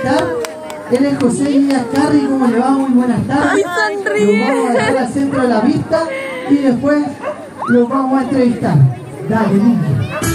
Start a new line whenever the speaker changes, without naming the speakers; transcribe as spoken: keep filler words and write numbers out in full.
presentar. Él es José Díaz Carri. ¿Cómo le va? Muy buenas tardes.
¡Ay, sonríe!
Lo vamos a dejar al centro de la vista y después los vamos a entrevistar. Dale, niño.